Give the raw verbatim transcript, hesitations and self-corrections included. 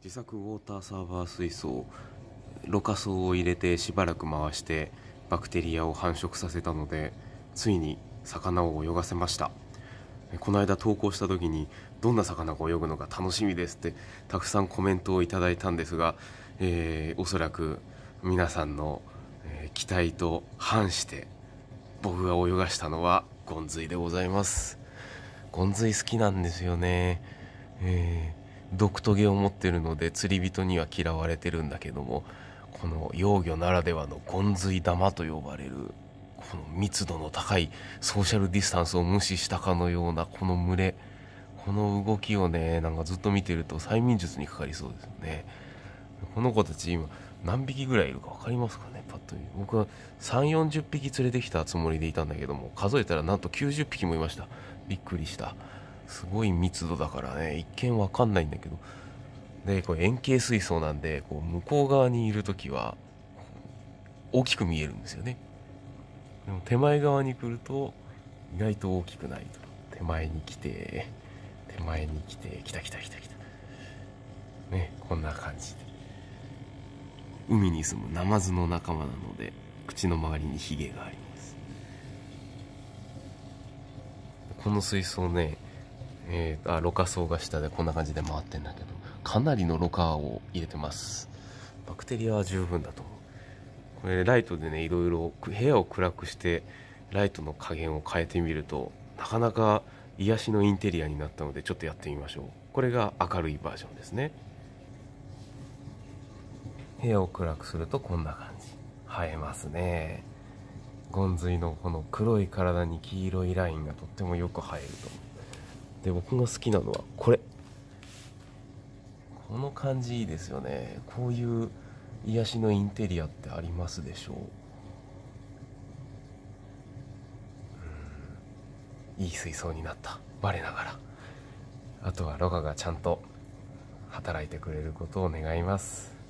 自作ウォーターサーバー水槽、ろ過槽を入れてしばらく回してバクテリアを繁殖させたので、ついに魚を泳がせました。この間投稿した時にどんな魚が泳ぐのか楽しみですってたくさんコメントをいただいたんですが、えー、おそらく皆さんの、えー期待と反して僕が泳がしたのはゴンズイでございます。ゴンズイ好きなんですよね。えー毒トゲを持ってるので釣り人には嫌われてるんだけども、この幼魚ならではのゴンズイ玉と呼ばれるこの密度の高いソーシャルディスタンスを無視したかのようなこの群れ、この動きをね、なんかずっと見てると催眠術にかかりそうですよね。この子たち今何匹ぐらいいるか分かりますかね。パッと見僕はさんじゅうよんじゅっぴき連れてきたつもりでいたんだけども、数えたらなんときゅうじゅっぴきもいました。びっくりした。すごい密度だからね、一見わかんないんだけど。でこれ円形水槽なんで、こう向こう側にいるときは大きく見えるんですよね。でも手前側に来ると意外と大きくないと。手前に来て手前に来て、来た来た来た来たね、こんな感じで海に住むナマズの仲間なので、口の周りにヒゲがあります。この水槽ね、えー、あろ過槽が下でこんな感じで回ってんだけど、かなりのろ過を入れてます。バクテリアは十分だと思う。これライトでね、いろいろ部屋を暗くしてライトの加減を変えてみると、なかなか癒しのインテリアになったので、ちょっとやってみましょう。これが明るいバージョンですね。部屋を暗くするとこんな感じ、映えますね。ゴンズイのこの黒い体に黄色いラインがとってもよく映えると思う。で僕が好きなのはこれ、この感じいいですよね。こういう癒しのインテリアってありますでしょう。いい水槽になった、我ながら。あとはロガがちゃんと働いてくれることを願います。